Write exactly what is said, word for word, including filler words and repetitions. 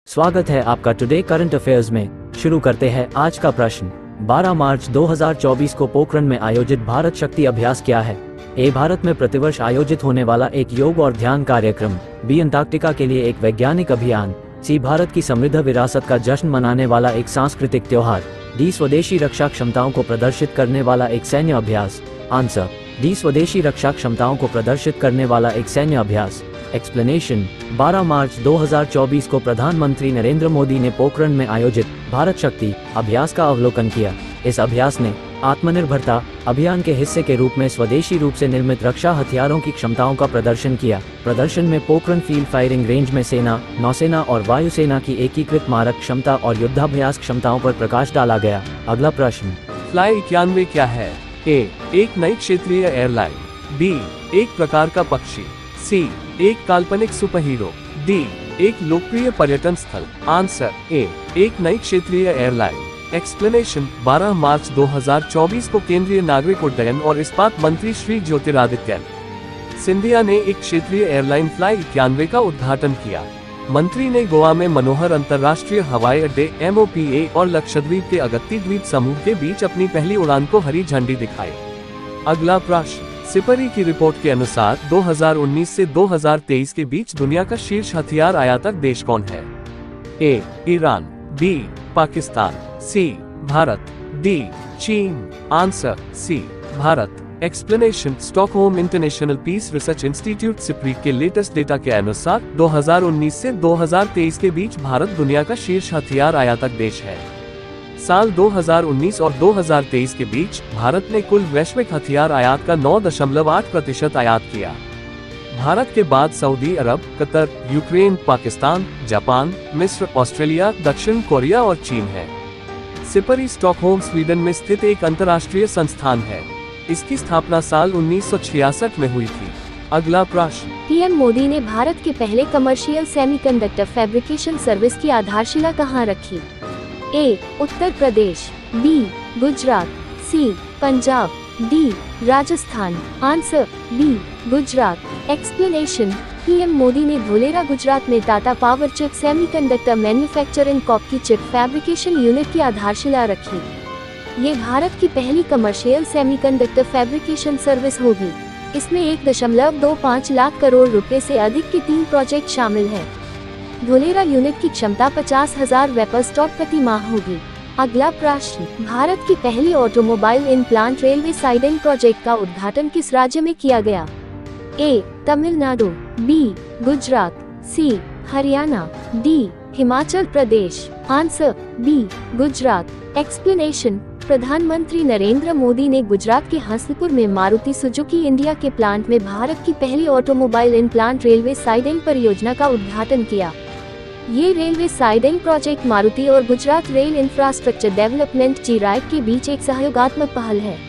स्वागत है आपका टुडे करंट अफेयर्स में। शुरू करते हैं आज का प्रश्न। बारह मार्च दो हज़ार चौबीस को पोखरण में आयोजित भारत शक्ति अभ्यास क्या है? ए भारत में प्रतिवर्ष आयोजित होने वाला एक योग और ध्यान कार्यक्रम। बी अंटार्कटिका के लिए एक वैज्ञानिक अभियान। सी भारत की समृद्ध विरासत का जश्न मनाने वाला एक सांस्कृतिक त्योहार। डी स्वदेशी रक्षा क्षमताओं को प्रदर्शित करने वाला एक सैन्य अभ्यास। आंसर डी स्वदेशी रक्षा क्षमताओं को प्रदर्शित करने वाला एक सैन्य अभ्यास। एक्सप्लेनेशन। बारह मार्च दो हज़ार चौबीस को प्रधानमंत्री नरेंद्र मोदी ने पोखरण में आयोजित भारत शक्ति अभ्यास का अवलोकन किया। इस अभ्यास ने आत्मनिर्भरता अभियान के हिस्से के रूप में स्वदेशी रूप से निर्मित रक्षा हथियारों की क्षमताओं का प्रदर्शन किया। प्रदर्शन में पोखरण फील्ड फायरिंग रेंज में सेना, नौसेना और वायुसेना की एकीकृत मारक क्षमता और युद्धाभ्यास क्षमताओं पर प्रकाश डाला गया। अगला प्रश्न। फ्लाई इक्यानवे क्या है? ए एक नई क्षेत्रीय एयरलाइन। बी एक प्रकार का पक्षी। सी एक काल्पनिक सुपर हीरो। डी एक लोकप्रिय पर्यटन स्थल। आंसर ए एक नई क्षेत्रीय एयरलाइन। एक्सप्लेनेशन। बारह मार्च दो हज़ार चौबीस को केंद्रीय नागरिक उड्डयन और इस्पात मंत्री श्री ज्योतिरादित्य सिंधिया ने एक क्षेत्रीय एयरलाइन फ्लाई इक्यानवे का उद्घाटन किया। मंत्री ने गोवा में मनोहर अंतर्राष्ट्रीय हवाई अड्डे एम ओ पी ए और लक्षद्वीप के अगत्ती द्वीप समूह के बीच अपनी पहली उड़ान को हरी झंडी दिखाई। अगला प्रश्न। सिपरी की रिपोर्ट के अनुसार दो हज़ार उन्नीस से दो हज़ार तेईस के बीच दुनिया का शीर्ष हथियार आयातक देश कौन है? A Iran. B Pakistan. C Bharat. D चीन। Answer C Bharat. Explanation. Stockholm International Peace Research Institute SIPRI के लेटेस्ट डेटा के अनुसार दो हज़ार उन्नीस से दो हज़ार तेईस के बीच भारत दुनिया का शीर्ष हथियार आयातक देश है। साल दो हज़ार उन्नीस और दो हज़ार तेईस के बीच भारत ने कुल वैश्विक हथियार आयात का नौ दशमलव आठ प्रतिशत आयात किया। भारत के बाद सऊदी अरब, कतर, यूक्रेन, पाकिस्तान, जापान, मिस्र, ऑस्ट्रेलिया, दक्षिण कोरिया और चीन है। सिपरी स्टॉकहोम स्वीडन में स्थित एक अंतर्राष्ट्रीय संस्थान है। इसकी स्थापना साल उन्नीस सौ छियासठ में हुई थी। अगला प्रश्न। पीएम मोदी ने भारत के पहले कमर्शियल सेमीकंडक्टर फैब्रिकेशन सर्विस की आधारशिला कहाँ रखी? A Uttar Pradesh. B Gujarat. C Punjab. D Rajasthan. Answer B Gujarat. Explanation. PM Modi ने धोलेरा गुजरात में Tata power chip semiconductor manufacturing corp की चिप फैब्रिकेशन यूनिट की आधारशिला रखी। ये भारत की पहली कमर्शियल सेमीकंडक्टर फैब्रिकेशन सर्विस होगी। इसमें एक दशमलव दो पाँच लाख करोड़ रुपए से अधिक के तीन प्रोजेक्ट शामिल हैं। धोलेरा यूनिट की क्षमता पचास हजार वेपर स्टॉक प्रति माह होगी। अगला प्रश्न। भारत की पहली automobile in plant railway siding project का उद्घाटन किस राज्य में किया गया? A Tamil Nadu. B Gujarat. C Haryana. D Himachal Pradesh. Answer B Gujarat. Explanation. प्रधानमंत्री नरेंद्र मोदी ने गुजरात के हंसलपुर में मारुति सुजुकी इंडिया के प्लांट में भारत की पहली automobile in plant railway siding परियोजना का उद्घाटन किया। ये रेलवे साइडिंग प्रोजेक्ट मारुति और Gujarat rail infrastructure development G ride के बीच एक सहयोगात्मक पहल है।